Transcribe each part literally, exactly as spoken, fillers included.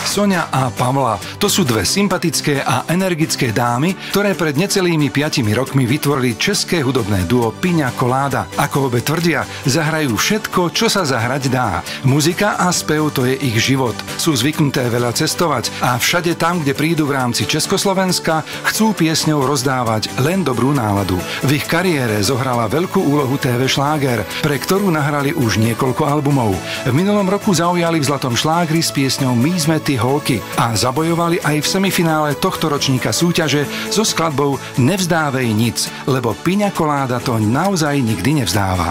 Soňa a Pavla. To sú dve sympatické a energické dámy, ktoré pred necelými piatimi rokmi vytvorili české hudobné duo Piňa Koláda. Ako obe tvrdia, zahrajú všetko, čo sa zahrať dá. Muzika a spev to je ich život. Sú zvyknuté veľa cestovať a všade tam, kde prídu v rámci Československa, chcú piesňou rozdávať len dobrú náladu. V ich kariére zohrala veľkú úlohu té vé šláger, pre ktorú nahrali už niekoľko albumov. V minulom roku zaujali v zlatom šlágri s piesňou My sme ty holky a zabojovali aj v semifinále tohto ročníka súťaže so skladbou Nevzdávej nic, lebo Piňa Koláda to naozaj nikdy nevzdáva.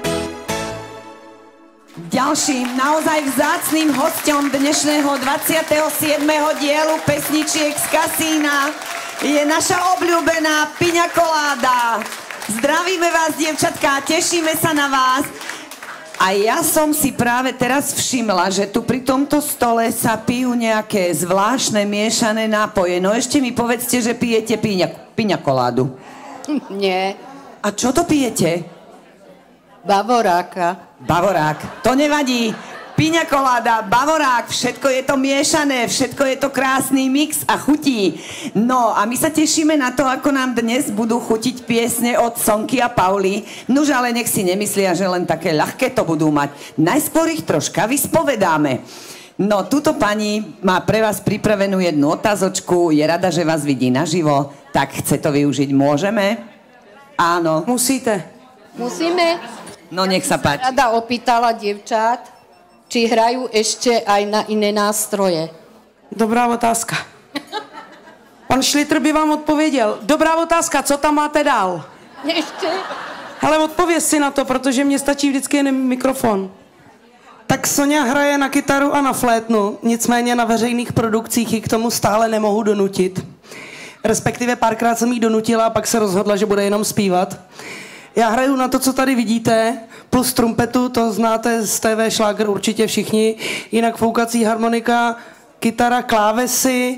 Ďalším naozaj vzácnym hosťom dnešného dvadsiateho siedmeho dielu Pesničiek z kasína je naša obľúbená Piňa Koláda. Zdravíme vás, dievčatka, tešíme sa na vás. A ja som si práve teraz všimla, že tu pri tomto stole sa pijú nejaké zvláštne miešané nápoje. No ešte mi povedzte, že pijete piňa, piňa koládu. Nie. A čo to pijete? Bavoráka. Bavorák. To nevadí. Piňa koláda, bavorák, všetko je to miešané, všetko je to krásny mix a chutí. No a my sa tešíme na to, ako nám dnes budú chutiť piesne od Sonky a Pauly. Nuž, ale nech si nemyslia, že len také ľahké to budú mať. Najskôr ich troška vyspovedáme. No, túto pani má pre vás pripravenú jednu otázočku, je rada, že vás vidí naživo, tak chce to využiť. Môžeme? Áno. Musíte. Musíme? No, nech sa páči. Rada opýtala dievčat, či hrajú ešte aj na iné nástroje. Dobrá otázka. Pan Šlitr by vám odpověděl. Dobrá otázka, co tam máte dál? Ešte? Hele, odpověz si na to, protože mně stačí vždycky jen mikrofon. Tak Soňa hraje na kytaru a na flétnu, nicméně na veřejných produkcích ji k tomu stále nemohu donutit. Respektive párkrát jsem jí donutila a pak se rozhodla, že bude jenom zpívat. Já hraju na to, co tady vidíte, plus trumpetu, to znáte z té vé šláger určitě všichni, jinak foukací harmonika, kytara, klávesy,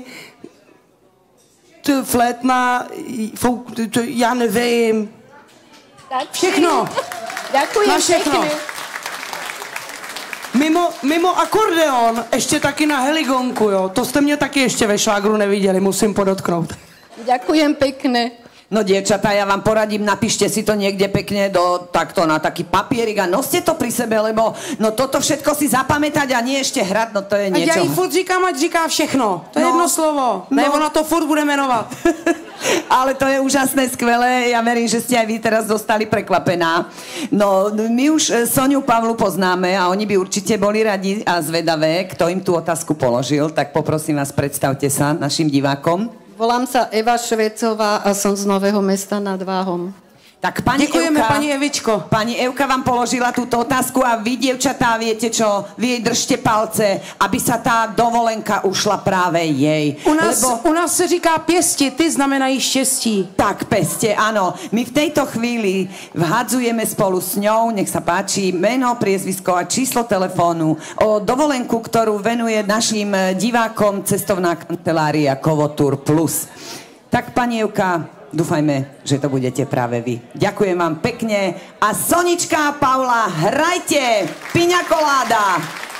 flétna, fouk, já nevím, všechno, Ďakujem na všechno. pekne. Mimo, mimo akordeon, ještě taky na heligonku, jo, to jste mě taky ještě ve šlágru neviděli, musím podotknout. Ďakujem pekne. No, dievčatá, ja vám poradím, napíšte si to niekde pekne do, takto na taký papierik a noste to pri sebe, lebo no toto všetko si zapamätať a nie ešte hrať, no to je niečo. A ja jí furt říkám, ať říká všechno. To je no, jedno slovo. No. Ne, ona to furt bude menovat. Ale to je úžasné, skvelé. Ja verím, že ste aj vy teraz zostali prekvapená. No, my už Soňu Pavlu poznáme a oni by určite boli radi a zvedavé, kto im tú otázku položil, tak poprosím vás, predstavte sa našim divákom. Volám sa Eva Švecová a som z Nového Mesta nad Váhom. Tak pani Ďakujeme, Evka, pani Evičko. Pani Evka vám položila túto otázku a vy, dievčatá, viete čo? Vy jej držte palce, aby sa tá dovolenka ušla práve jej. U nás, Lebo... u nás se říká pěsti, ty znamenají štěstí. Tak, peste, áno. My v tejto chvíli vhadzujeme spolu s ňou, nech sa páči, meno, priezvisko a číslo telefónu o dovolenku, ktorú venuje našim divákom cestovná kancelária Kovotur Plus. Tak, pani Evka, dúfajme, že to budete práve vy. Ďakujem vám pekne a Sonička a Paula, hrajte Piňa Koláda!